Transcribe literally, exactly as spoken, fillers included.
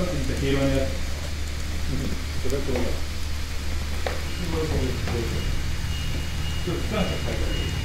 さっき見た黄色のやつ。それと同じ。ちょっと機関車書いてある。